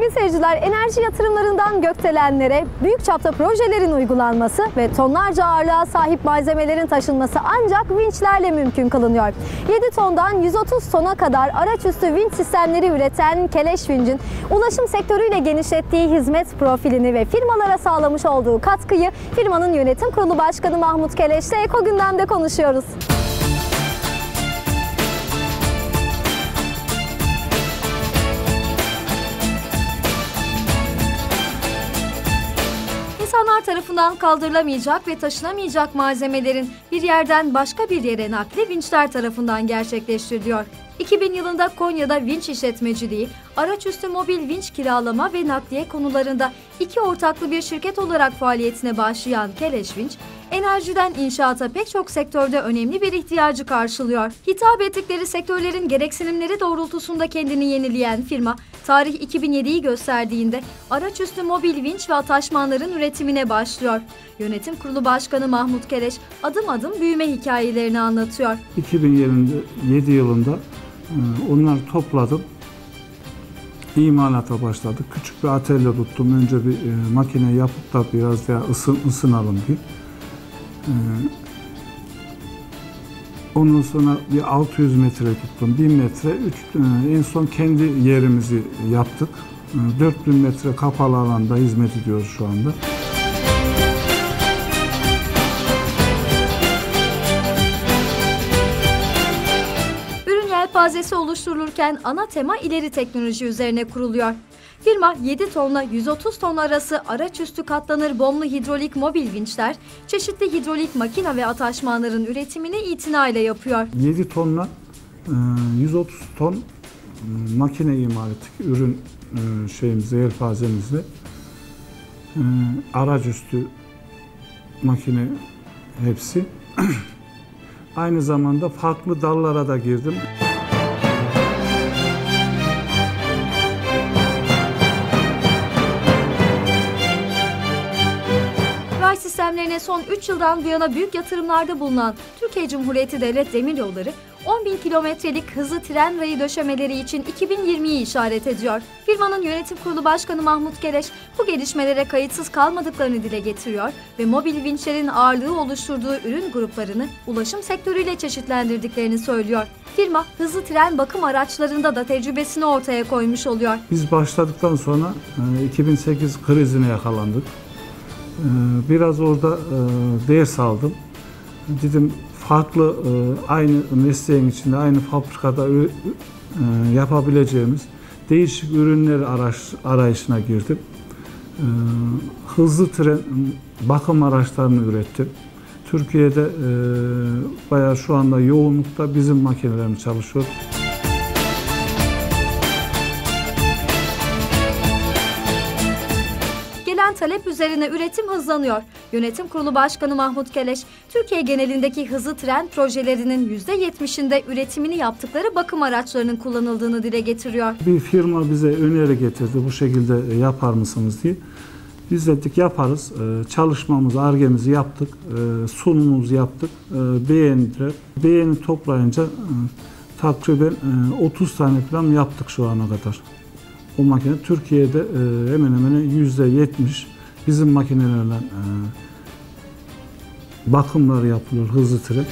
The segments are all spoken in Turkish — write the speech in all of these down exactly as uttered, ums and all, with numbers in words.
Sayın seyirciler, enerji yatırımlarından gökdelenlere büyük çapta projelerin uygulanması ve tonlarca ağırlığa sahip malzemelerin taşınması ancak vinçlerle mümkün kılınıyor. yedi tondan yüz otuz tona kadar araç üstü vinç sistemleri üreten Keleş Vinç'in ulaşım sektörüyle genişlettiği hizmet profilini ve firmalara sağlamış olduğu katkıyı firmanın yönetim kurulu başkanı Mahmut Keleş'le Eko Gündem'de konuşuyoruz. İnsanlar tarafından kaldırılamayacak ve taşınamayacak malzemelerin bir yerden başka bir yere nakli vinçler tarafından gerçekleştiriliyor. iki bin yılında Konya'da vinç işletmeciliği, araçüstü mobil vinç kiralama ve nakliye konularında iki ortaklı bir şirket olarak faaliyetine başlayan Keleş Vinç, enerjiden inşaata pek çok sektörde önemli bir ihtiyacı karşılıyor. Hitap ettikleri sektörlerin gereksinimleri doğrultusunda kendini yenileyen firma, tarih iki bin yediyi gösterdiğinde araçüstü mobil vinç ve ataşmanların üretimine başlıyor. Yönetim Kurulu Başkanı Mahmut Keleş adım adım büyüme hikayelerini anlatıyor. iki bin yedi yılında onları topladım, imalata başladık. Küçük bir atölye tuttum. Önce bir e, makine yapıp da biraz daha ısın, ısınalım diye. E, ondan sonra bir altı yüz metre tuttum, bin metre. Üç, e, en son kendi yerimizi yaptık. E, dört bin metre kapalı alanda hizmet ediyoruz şu anda. Yelpazesi oluşturulurken ana tema ileri teknoloji üzerine kuruluyor. Firma yedi tonla yüz otuz ton arası araçüstü katlanır bomlu hidrolik mobil vinçler, çeşitli hidrolik makina ve ataşmanların üretimini itinayla yapıyor. yedi tonla yüz otuz ton makine imal ettik. Ürün şeyimizde, yelpazemizde. Araçüstü makine hepsi. Aynı zamanda farklı dallara da girdim. Ray sistemlerine son üç yıldan bu yana büyük yatırımlarda bulunan Türkiye Cumhuriyeti Devlet Demiryolları, on bin kilometrelik hızlı tren rayı döşemeleri için iki bin yirmiyi işaret ediyor. Firmanın yönetim kurulu başkanı Mahmut Keleş bu gelişmelere kayıtsız kalmadıklarını dile getiriyor ve mobil vinçlerin ağırlığı oluşturduğu ürün gruplarını ulaşım sektörüyle çeşitlendirdiklerini söylüyor. Firma hızlı tren bakım araçlarında da tecrübesini ortaya koymuş oluyor. Biz başladıktan sonra iki bin sekiz krizine yakalandık. Biraz orada ders aldım. Dedim farklı aynı mesleğin içinde, aynı fabrikada yapabileceğimiz değişik ürünler arayışına girdim. Hızlı tren bakım araçlarını ürettim. Türkiye'de bayağı şu anda yoğunlukta bizim makinelerimiz çalışıyor. Talep üzerine üretim hızlanıyor. Yönetim Kurulu Başkanı Mahmut Keleş, Türkiye genelindeki hızlı tren projelerinin yüzde yetmişinde üretimini yaptıkları bakım araçlarının kullanıldığını dile getiriyor. Bir firma bize öneri getirdi, bu şekilde yapar mısınız diye. Biz dedik yaparız. Çalışmamızı, Ar-Ge'mizi yaptık, sunumumuzu yaptık, beğendiler. Beğeni toplayınca takriben otuz tane falan yaptık şu ana kadar. O makine Türkiye'de e, hemen hemen yüzde yetmiş bizim makinelerle e, bakımları yapılıyor, hızlı tren.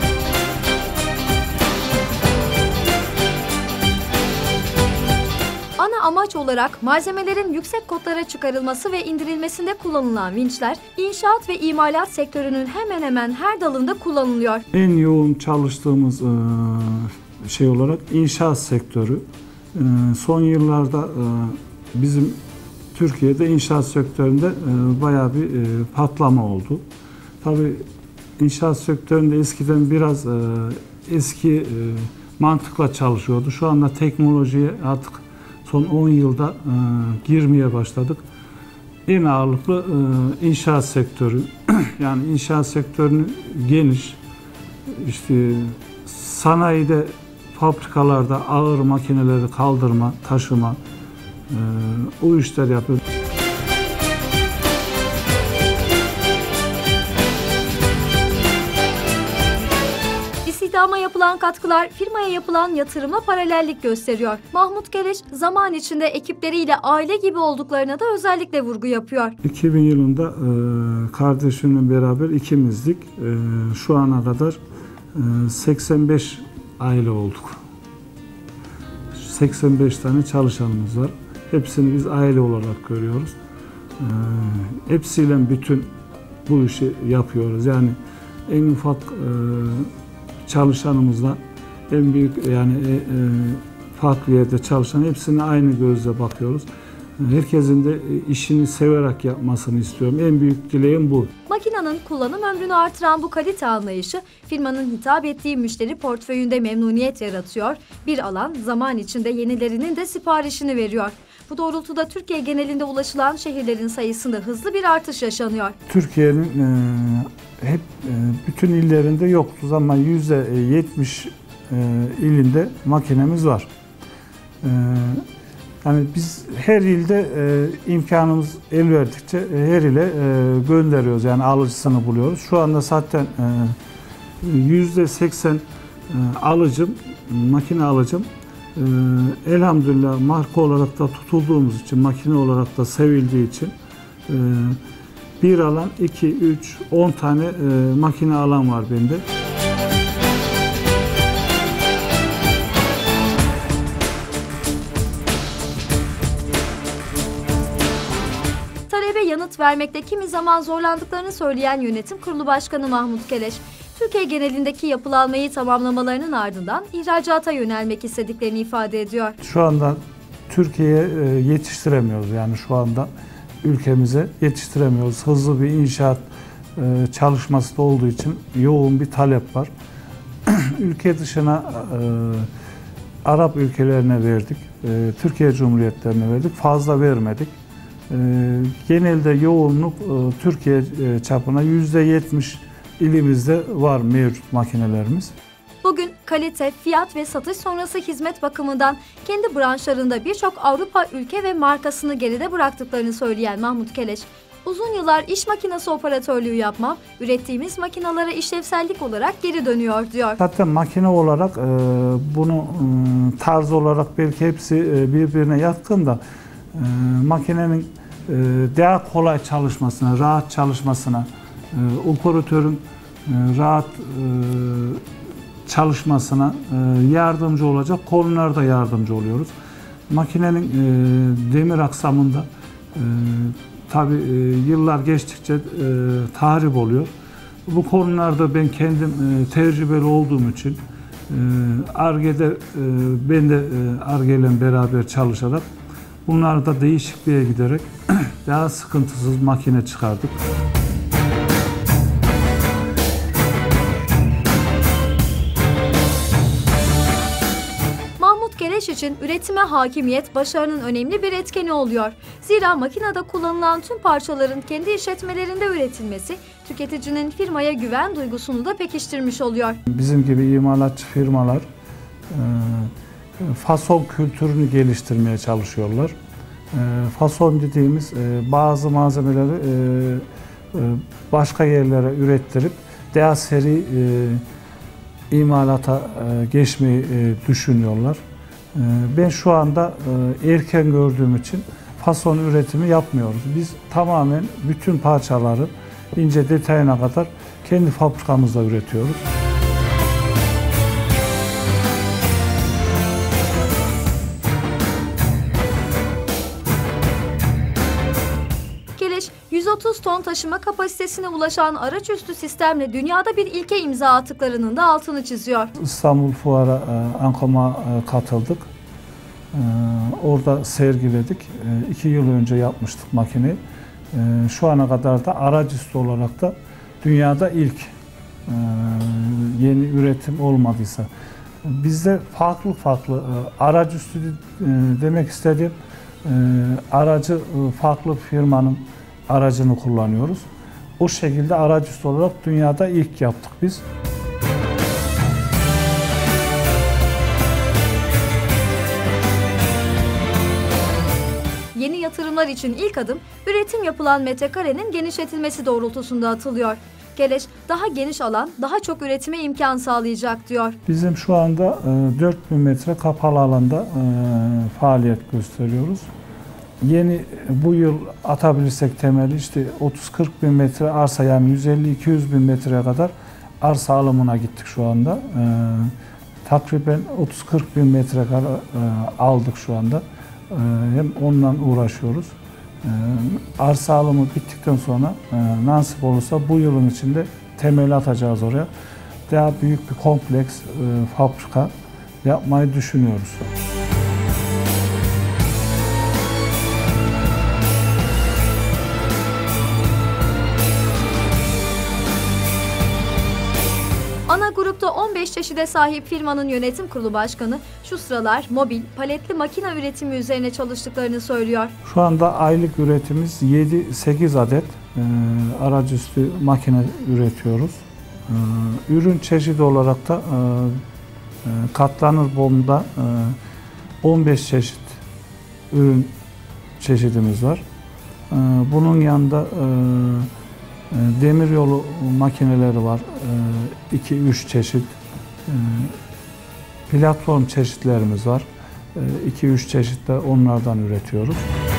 Ana amaç olarak malzemelerin yüksek kotlara çıkarılması ve indirilmesinde kullanılan vinçler, inşaat ve imalat sektörünün hemen hemen her dalında kullanılıyor. En yoğun çalıştığımız e, şey olarak inşaat sektörü. Son yıllarda bizim Türkiye'de inşaat sektöründe bayağı bir patlama oldu. Tabii inşaat sektöründe eskiden biraz eski mantıkla çalışıyordu. Şu anda teknolojiye artık son on yılda girmeye başladık. En ağırlıklı inşaat sektörü. Yani inşaat sektörünü geniş, işte sanayide, fabrikalarda ağır makineleri kaldırma, taşıma, e, o işler yapıyoruz. İstihdama yapılan katkılar firmaya yapılan yatırıma paralellik gösteriyor. Mahmut Keleş zaman içinde ekipleriyle aile gibi olduklarına da özellikle vurgu yapıyor. iki bin yılında e, kardeşimle beraber ikimizdik. E, şu ana kadar e, seksen beş aile olduk. seksen beş tane çalışanımız var. Hepsini biz aile olarak görüyoruz. E, hepsiyle bütün bu işi yapıyoruz. Yani en ufak e, çalışanımızla en büyük yani e, e, farklı yerde çalışan hepsine aynı gözle bakıyoruz. Herkesin de işini severek yapmasını istiyorum. En büyük dileğim bu. Makinenin kullanım ömrünü artıran bu kalite anlayışı firmanın hitap ettiği müşteri portföyünde memnuniyet yaratıyor. Bir alan zaman içinde yenilerinin de siparişini veriyor. Bu doğrultuda Türkiye genelinde ulaşılan şehirlerin sayısında hızlı bir artış yaşanıyor. Türkiye'nin e, hep e, bütün illerinde yokuz ama yüzde yetmiş e, ilinde makinemiz var. E, yani biz her ilde e, imkanımız el verdikçe e, her ile e, gönderiyoruz. Yani alıcısını buluyoruz. Şu anda zaten yüzde seksen e, alıcım, makine alıcım. Ee, elhamdülillah marka olarak da tutulduğumuz için, makine olarak da sevildiği için e, bir alan, iki, üç, on tane e, makine alan var bende. Talebe yanıt vermekte kimi zaman zorlandıklarını söyleyen Yönetim Kurulu Başkanı Mahmut Keleş, Türkiye genelindeki yapılanmayı tamamlamalarının ardından ihracata yönelmek istediklerini ifade ediyor. Şu anda Türkiye'ye yetiştiremiyoruz. Yani şu anda ülkemize yetiştiremiyoruz. Hızlı bir inşaat çalışması da olduğu için yoğun bir talep var. Ülke dışına Arap ülkelerine verdik. Türkiye Cumhuriyetlerine verdik. Fazla vermedik. Genelde yoğunluk Türkiye çapına yüzde yetmiş ilimizde var mevcut makinelerimiz. Bugün kalite, fiyat ve satış sonrası hizmet bakımından kendi branşlarında birçok Avrupa ülke ve markasını geride bıraktıklarını söyleyen Mahmut Keleş, uzun yıllar iş makinesi operatörlüğü yapmam, ürettiğimiz makinalara işlevsellik olarak geri dönüyor diyor. Zaten makine olarak e, bunu e, tarz olarak belki hepsi e, birbirine yatkın da e, makinenin e, daha kolay çalışmasına, rahat çalışmasına, e, operatörün e, rahat e, çalışmasına e, yardımcı olacak konularda yardımcı oluyoruz. Makinenin e, demir aksamında e, tabii e, yıllar geçtikçe e, tahrip oluyor. Bu konularda ben kendim e, tecrübeli olduğum için Ar-Ge'de e, ben de e, Ar-Ge ile beraber çalışarak bunlarda değişikliğe giderek daha sıkıntısız makine çıkardık. Keleş için üretime hakimiyet başarının önemli bir etkeni oluyor. Zira makinede kullanılan tüm parçaların kendi işletmelerinde üretilmesi tüketicinin firmaya güven duygusunu da pekiştirmiş oluyor. Bizim gibi imalatçı firmalar e, fason kültürünü geliştirmeye çalışıyorlar. E, fason dediğimiz e, bazı malzemeleri e, e, başka yerlere ürettirip daha seri e, imalata e, geçmeyi e, düşünüyorlar. Ben şu anda erken gördüğüm için fason üretimi yapmıyoruz. Biz tamamen bütün parçaları ince detayına kadar kendi fabrikamızda üretiyoruz. Keleş, yüz otuz ton taşıma kapasitesine ulaşan araçüstü sistemle dünyada bir ilke imza attıklarının da altını çiziyor. İstanbul Fuar'a, Ankom'a katıldık. Orada sergiledik. İki yıl önce yapmıştık makineyi. Şu ana kadar da araçüstü olarak da dünyada ilk yeni üretim olmadıysa. Bizde farklı farklı araçüstü demek istediğim aracı farklı firmanın aracını kullanıyoruz. O şekilde araçüstü olarak dünyada ilk yaptık biz. Yeni yatırımlar için ilk adım üretim yapılan metrekarenin genişletilmesi doğrultusunda atılıyor. Keleş, daha geniş alan, daha çok üretime imkan sağlayacak diyor. Bizim şu anda dört bin metre kapalı alanda faaliyet gösteriyoruz. Yeni bu yıl atabilirsek temeli işte otuz kırk bin metre arsa, yani yüz elli iki yüz bin metreye kadar arsa alımına gittik şu anda. Ee, takriben otuz kırk bin metre kadar e, aldık şu anda. Ee, hem onunla uğraşıyoruz. Ee, arsa alımı bittikten sonra e, nasip olursa bu yılın içinde temeli atacağız oraya. Daha büyük bir kompleks e, fabrika yapmayı düşünüyoruz. Ana grupta on beş çeşide sahip firmanın yönetim kurulu başkanı şu sıralar mobil, paletli makine üretimi üzerine çalıştıklarını söylüyor. Şu anda aylık üretimimiz yedi sekiz adet e, aracüstü makine üretiyoruz. E, ürün çeşidi olarak da e, e, katlanır bombda e, on beş çeşit ürün çeşidimiz var. E, bunun yanında e, demiryolu makineleri var, iki üç çeşit. Platform çeşitlerimiz var, iki üç çeşit de onlardan üretiyoruz.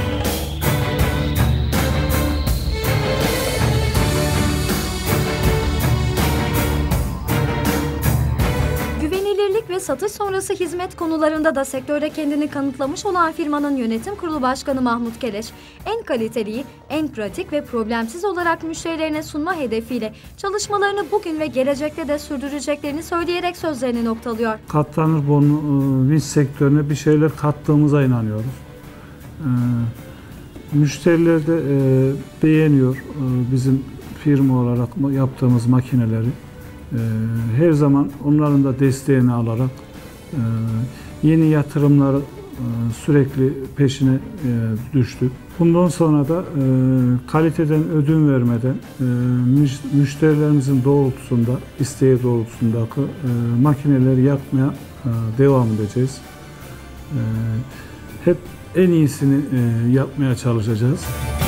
Ve satış sonrası hizmet konularında da sektörde kendini kanıtlamış olan firmanın yönetim kurulu başkanı Mahmut Keleş, en kaliteliyi, en pratik ve problemsiz olarak müşterilerine sunma hedefiyle çalışmalarını bugün ve gelecekte de sürdüreceklerini söyleyerek sözlerini noktalıyor. Katlanır boru vinç sektörüne bir şeyler kattığımıza inanıyoruz. Ee, müşteriler de e, beğeniyor e, bizim firma olarak yaptığımız makineleri. Her zaman onların da desteğini alarak yeni yatırımları sürekli peşine düştük. Bundan sonra da kaliteden ödün vermeden müşterilerimizin doğrultusunda, isteği doğrultusundaki makineleri yapmaya devam edeceğiz. Hep en iyisini yapmaya çalışacağız.